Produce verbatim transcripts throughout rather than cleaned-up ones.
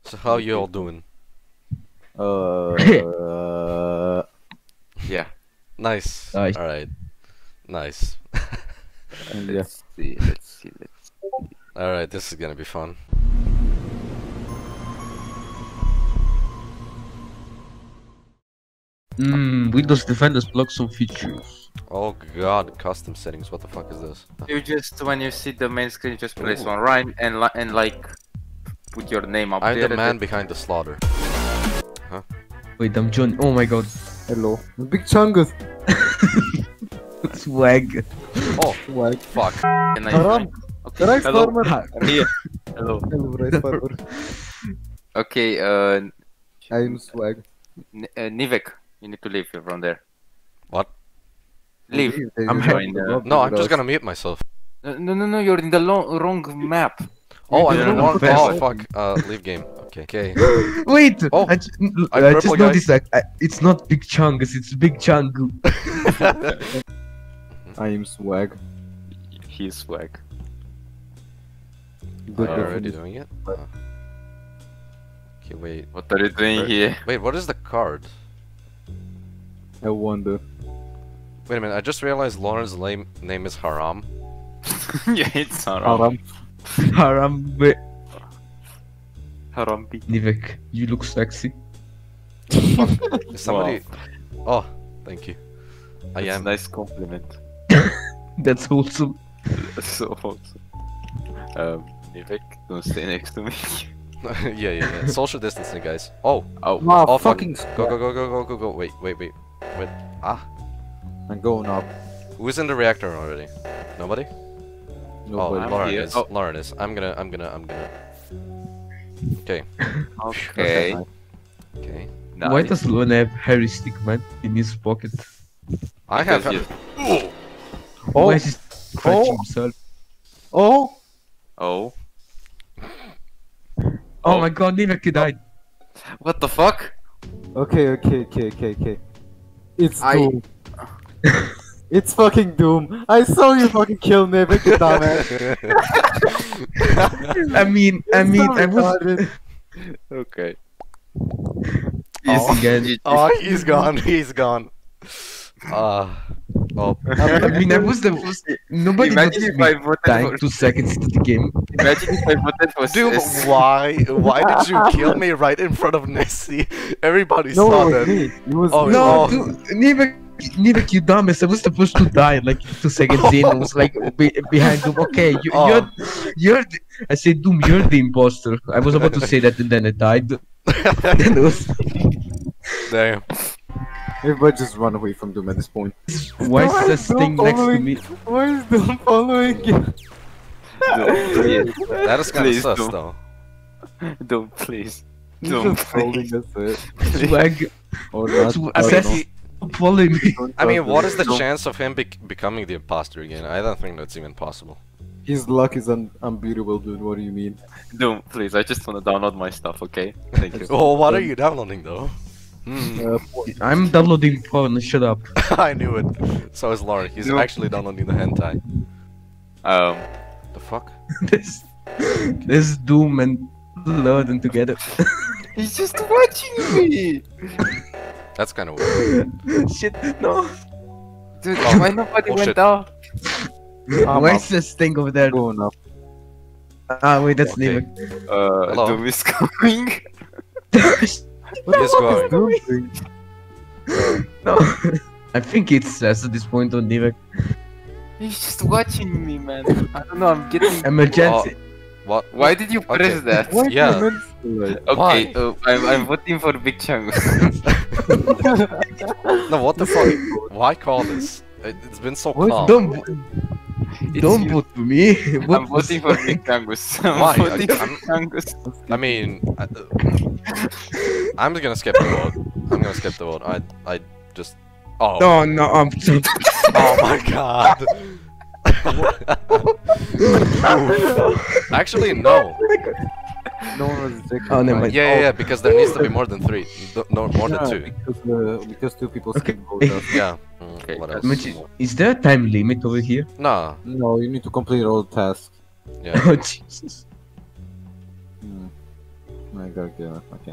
So how you all doing? Uh, Yeah. Nice. Nice. All right. Nice. and yeah. Let's see. Let's see. Let's. All right. This is gonna be fun. Mm, Windows Defenders blocks some features. Oh God, custom settings. What the fuck is this? You just when you see the main screen, just press on right and li and like put your name up I'm there. the man behind the slaughter. Wait, I'm John. Oh my god. Hello. Big Chungus. Swag. Oh Swag. fuck. And I Haram. okay. Rice Hello. farmer. I'm here. Hello. Hello, rice farmer. Okay. Uh, I'm Swag. N uh, Nivek, you need to leave from there. What? Leave. I'm join the- No, I'm just gonna mute myself. No, no, no, no. You're in the lo wrong map. Oh, I'm the in the wrong wrong. person. Oh fuck. Uh, leave game. Okay. Okay. Wait! Oh, I, ju- I'm I purple, just noticed that I, it's not Big Chungus, it's Big Chungu. I'm Swag. He's swag. Good Are you already definition. doing it? Uh, okay, wait. What are you doing Where- here? Wait, what is the card? I wonder. Wait a minute. I just realized Lauren's name name is Haram. Yeah, it's Haram. Haram. Harambe. Harambi. Nivek, you look sexy. Is somebody? Oh, thank you. I That's am. a nice compliment. That's awesome. So awesome. Um, Nivek, don't stay next to me. yeah, yeah, yeah. Social distancing, guys. Oh, Oh, Wow, oh, fuck. fucking Go, go, go, go, go, go, go. Wait, wait, wait, wait. Ah, I'm going up. who's in the reactor already? Nobody? Nobody. Oh, I'm Lauren here. is. Oh. Lauren is. I'm gonna. I'm gonna. I'm gonna. Okay. okay. Okay. Why Nice. does Lone have Harry Stickman in his pocket? I have. Because Oh. Why is he scratching Oh. himself? Oh! Oh, Oh, Oh. my god, Nivek died. what the fuck? Okay, okay, okay, okay, okay. It's I- Doom. It's fucking Doom. I saw you fucking kill Nivek, you dumbass. I mean, I It's mean, so I was retarded. Okay. Oh. again. Oh, he's gone. He's gone. Uh. Oh. I mean, I was the first. Nobody Imagine noticed if I me voted dying for. two seconds into the game. Imagine if I voted for. Dude, S- why? Why did you kill me right in front of Nessie? Everybody No, saw it was that. me. It was Oh, me. No, oh. dude, Nivek, Nivek, you dumbass. I was supposed to die like two seconds in. I was like be behind Doom. Okay, you, Oh. you're, you're. The, I said, Doom, you're the imposter. I was about to say that, and then I died. Then it was. Damn. Everybody just run away from Doom at this point. Why Why is is this Doom thing next to following- me? Why is Doom following you? Don't, please, That is kind of Please sus, don't. though. don't please. He's Doom, just holding us it. Swag, Or not. Sw- I don't Assassin- know. follow me. Don't I mean, trust what him. is the Don't- chance of him bec becoming the imposter again? I don't think that's even possible. His luck is un unbeatable, dude. What do you mean? Doom, please. I just want to download my stuff, okay? Thank you. Oh, what are you downloading, though? Hmm. Uh, I'm downloading porn. Shut up. I knew it. So is Lauren. He's No. actually downloading the hentai. Um, The fuck? This, this Doom and Lorden together. he's just watching me. That's kind of weird. Shit, no. Dude, Oh. why nobody Oh, went shit. out? I'm Why up. is this thing over there? Going up. Ah, wait, that's Okay. Nivek. Uh, Hello. Doom is coming. What He is the fuck going. is Doom doing? No. I think it's Sass at this point on Nivek. He's just watching me, man. I don't know. I'm getting. Emergency. What? Why did you press Okay. that? Why Yeah. do you mention it? Okay, uh, I'm, I'm voting for Big Chungus. No, what the fuck? Why call this? It, it's been so What? calm. Don't, It's don't you. vote for me. I'm Vote for voting for Big Chungus. I'm Why? voting I- for I'm- Chungus. I mean, I, I'm gonna skip the vote. I'm gonna skip the vote. I, I just. Oh. No, no, I'm so. Oh my god. Actually, no. No one was ejected. Oh, never by- mind. Yeah, yeah, yeah, because there needs to be more than three. No, no, more than Yeah, two. Because, uh, because two people Okay. can vote us. Yeah. Mm, Okay, what else? Imagine- Is there a time limit over here? Nah. No, you need to complete all tasks. Yeah. Oh, Jesus. Hmm. I gotta kill him. Okay.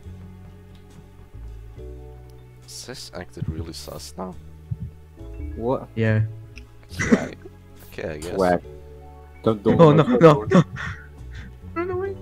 Sis acted really sus now. What? Yeah. Swag. Okay, I guess. Swag. Don't don't. Oh no no no. Run away.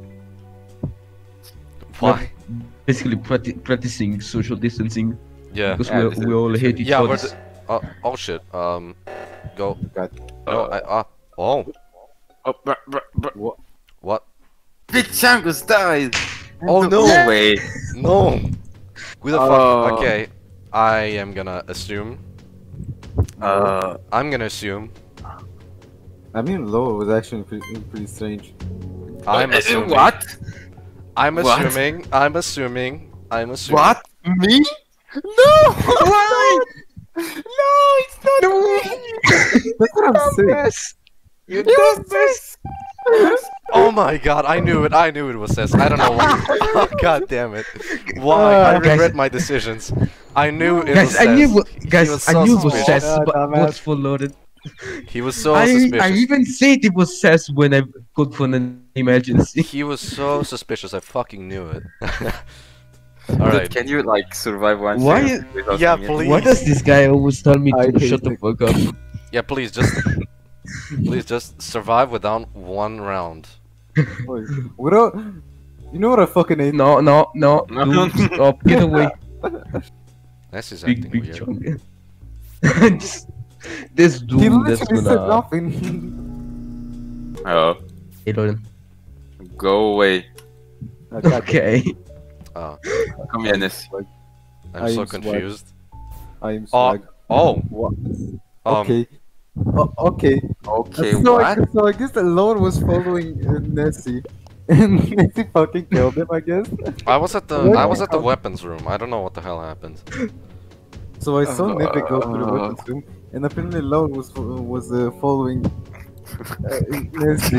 Why? Basically practi- practicing social distancing Yeah. because Yeah, we, this is- we all hate each Yeah, we're other. the, uh, oh shit. Um, go. God. No, I, ah, oh, Oh, bruh, bruh, bruh. What? what? Big Changus died! Oh no! Wait. No! Who the Oh. fuck? Okay, I am gonna assume. Uh, I'm gonna assume. I mean, Loa was actually pretty, pretty strange. I'm uh, assuming. What? I'm What? assuming. I'm assuming. I'm assuming. What? Me? No! Why? No, it's not me! That's what I'm saying. You It was this! Oh my god! I knew it. I knew it was Cess. I don't know why. Oh, god damn it! Why? I Uh, guys- regret my decisions. I knew it Guys, was I Cess. knew what- He guys, was I so knew it was suspicious. Cess, Yeah, but dumbass. what's for loaded? He was so I, suspicious. I even said it was Cess when I called for an emergency. He was so suspicious. I fucking knew it. Dude, Alright. can you like survive one Why second without Yeah, me? please. Why does this guy always tell me I to hate shut the it. fuck up? Yeah, please just, please just survive without one round. Wait, what? a- You know what I fucking hate? No, no, no, No. dude, stop, get away. This is Big, acting big weird. chunk. Just- this He dude that's literally said gonna... nothing. Oh, Hey, Lauren. go away. I got Okay. Oh, Come here, Ness. I'm I so am swag. confused. I am Oh, swag. oh, What? um, Okay. O- okay. Okay, so, I, what? so I guess the Lord was following uh, Nessie. And Nessie fucking killed him, I guess. I was at the, What? I was at the weapons room. I don't know what the hell happened. So I saw Uh, Nivik go to the uh, weapons room, and apparently Lord was fo- was uh, following uh, Nessie.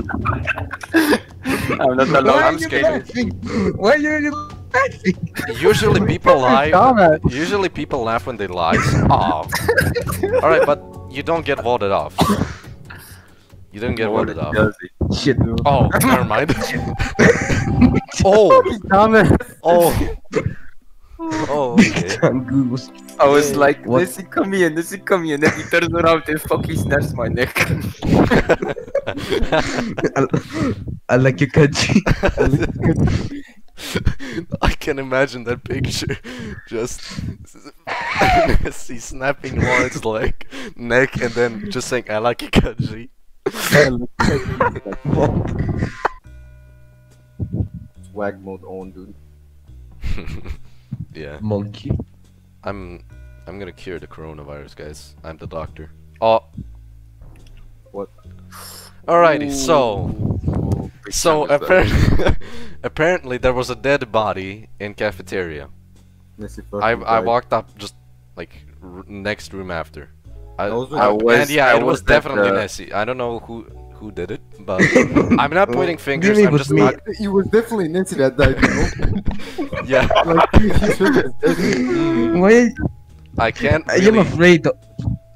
I'm not alone. I'm are you scared. laughing? Why are you laughing? Usually people lie. Dumbass. Usually people laugh when they lie. Oh. All right, but you don't get voted off. You didn't get voted off. Shit. Oh, never mind. oh, Dumbass. oh, oh. Okay. Goose. I was like, What? Nessie, come here, Nessie, come here. And then he turns around and fucking snaps my neck. I, I like your country. I can imagine that picture. Just see snapping Lawrence's leg, neck, and then just saying, "I like your country." Swag mode on, dude. Yeah, Monkey. I'm. I'm gonna cure the coronavirus, guys. I'm the doctor. Oh. What? Alrighty, so. Oh, big So Changus died. apparently, apparently there was a dead body in cafeteria. Nessie I fucking I died. walked up just like r next room after. I, I was I- with- was- and yeah, I it was was at definitely the- Nessie. I don't know who who did it, but I'm not pointing fingers. Maybe it I'm was just me. not. It was definitely Nessie that died, you know? Yeah, Like, he, he should have dead. Why? I can't I am really. afraid. Of...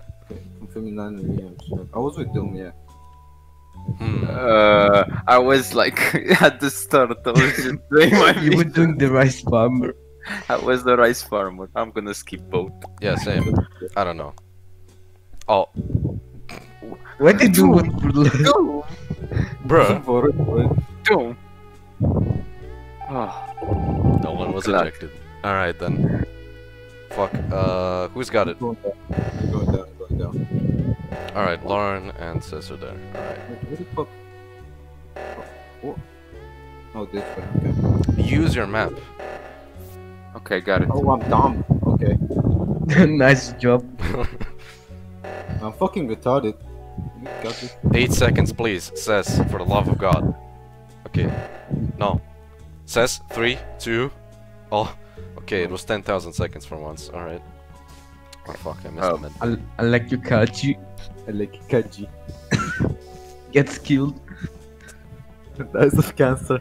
I was with Doom, yeah. Hmm. Uh, I was like at the start. I was just doing my. You were mission. doing the rice farmer. I was the rice farmer. I'm gonna skip both. Yeah, same. I don't know. Oh, Why did you want for Go, bruh. For it, for it. go. Oh, No one was Glad. ejected. All right then. Fuck. Uh, who's got it? Going down. Going down, going down. All right, Lauren and Sis are there. All right. Wait, where the fuck? Oh, what? Oh, this way, okay. Use your map. okay, got it. Oh, I'm dumb. Okay. Nice job. I'm fucking retarded. You got this. Eight seconds, please. Says, for the love of God. Okay. No. Says, three, two. Oh. Okay, it was ten thousand seconds for once. Alright. Oh fuck, I missed Oh. the mid. I, I like your Kachi. I like Kaji. Gets killed. Dies of cancer.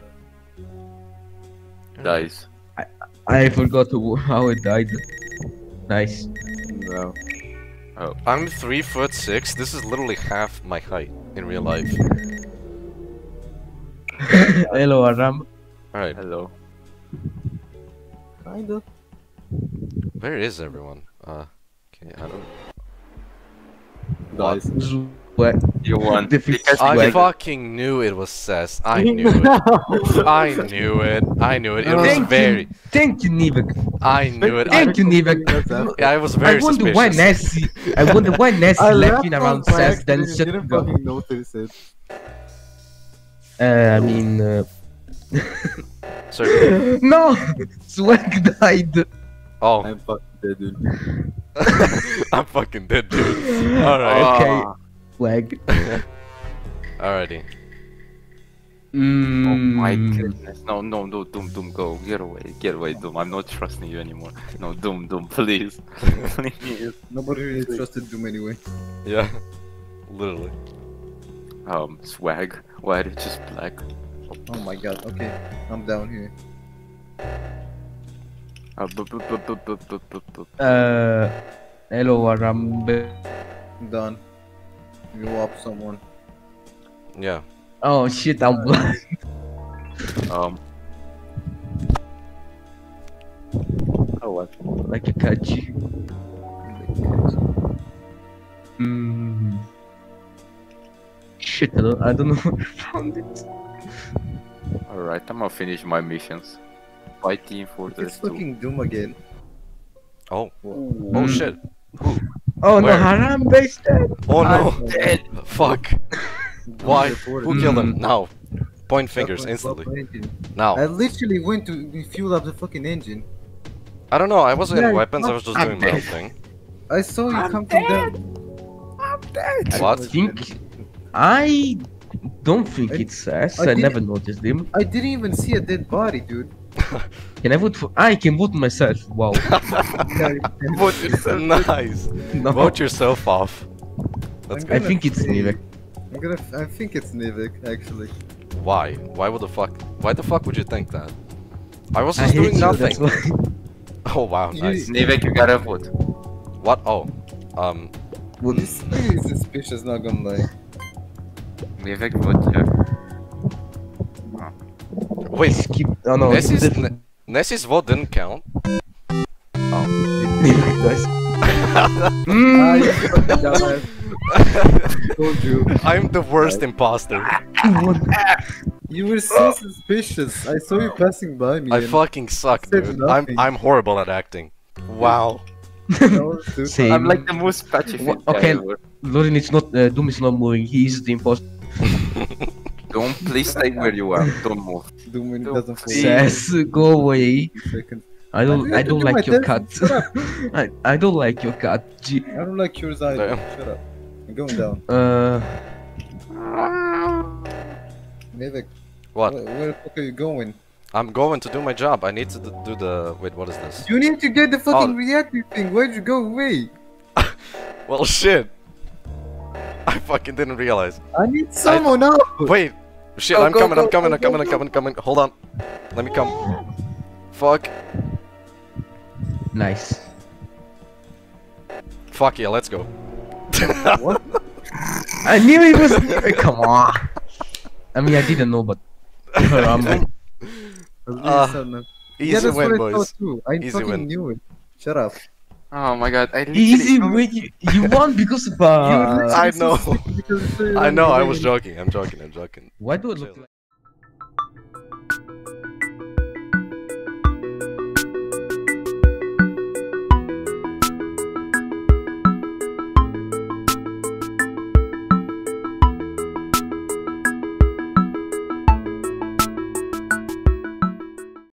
Dies. I forgot who- how I died. Nice. No. I'm three foot six. This is literally half my height in real life. Hello, Aram. Alright, Hello. Kinda. where is everyone? Uh, okay, I don't. Guys. What? You won. Defeat Because I Swag. fucking knew it was Cess. I knew it. I knew it. I knew it. It was Thank very. you, thank you, Nivek. I knew it. I, Thank you, Nivek. yeah, I was I very wonder why suspicious. Nessie. I wonder why Nessie I left left in on around by Cess, then accident, shut didn't go. fucking notice it. Uh, I mean, uh, Sir. no, Swag died. Oh, I'm fucking dead, dude. I'm fucking dead, dude. Alright. Okay. Ah, Swag. Alrighty. Mm. oh my goodness. No, no, no, Doom, Doom, go. Get away, get away, Doom. I'm not trusting you anymore. No, Doom, Doom, please. Please. Nobody really trusted Doom anyway. Yeah. Literally. Um, Swag. Why are you just black? Oh my god, okay. I'm down here. Uh, bu- bu- bu- bu- bu- bu- bu- bu- Uh, hello, Arambe. I'm done. You up someone. Yeah. Oh shit, I'm blind. Um. Oh, what? Like a kachi. Mm. Shit, I don't, I don't know where I found it. Alright, I'm gonna finish my missions. Fight Team Fortress It's two. fucking Doom again. Oh. Ooh. Oh Mm. shit. Oh Where? no, Harambe's dead. Oh no. I'm dead. Fuck. Why? Who killed him? Mm. Now. Point fingers instantly. Now. I literally went to fuel up the fucking engine. I don't know. I wasn't Yeah, in weapons. I was just I'm doing my own dead. thing. I saw you come from there. What? I think I don't think I- it's Sass. I I, didn't- never noticed him. I didn't even see a dead body, dude. Can I vote for? I can vote myself. Wow. Vote yourself. Nice. No, Vote yourself off. That's I'm I good. think it's say- Nivek. I'm gonna. I think it's Nivek, actually. Why? Why would the fuck? Why the fuck would you think that? I was I just hate doing you. nothing. That's why. Oh wow, You- nice. Nivek, you gotta vote. What? Oh, um, This thing is suspicious, not gonna lie. Nivek, vote here. wait. Skip. Oh no. Nessie's that- N- Nessie's vote didn't count. Nivek does. Ah, Mm. you fucking dumbass. Told you. I'm the worst imposter. You were so suspicious. I saw you passing by me. I and fucking suck, said dude. I'm nothing. I'm horrible at acting. Wow. I was too- Same. I'm like the most pacifist Wha- guy okay. ever. Lorin, it's not. Uh, Doom is not moving. He's the imposter. Don't please stay where you are. Don't move. Doom when it Don't doesn't fall. see. Sass, go away. Second. I don't. I I don't do my like your cat. test. Shut up. I I don't like your cat. Gee. I don't like yours either. Damn. Shut up. I'm going down. Uh. Nivek, What? where, where the fuck are you going? I'm going to do my job. I need to d- do the. Wait, what is this? You need to get the fucking Oh. reactor thing. Why'd you go away? Well, shit. I fucking didn't realize. I need someone up. Wait. Shit, Go, I'm go, coming. go, I'm coming. go, I'm coming. go, I'm coming. Coming. Hold on. Let me come. Fuck. Nice. Fuck yeah. Let's go. What? I knew it was. Come on. I mean, I didn't know, but. Harambe. Uh, Easy yeah, that's win, what I boys. thought too. I Easy fucking win. knew it. Shut up. Oh my god, I literally... Easy win. You, you won because of. Uh, I know. Because I know. I was joking. I'm joking. I'm joking. Why do it look Chill. like?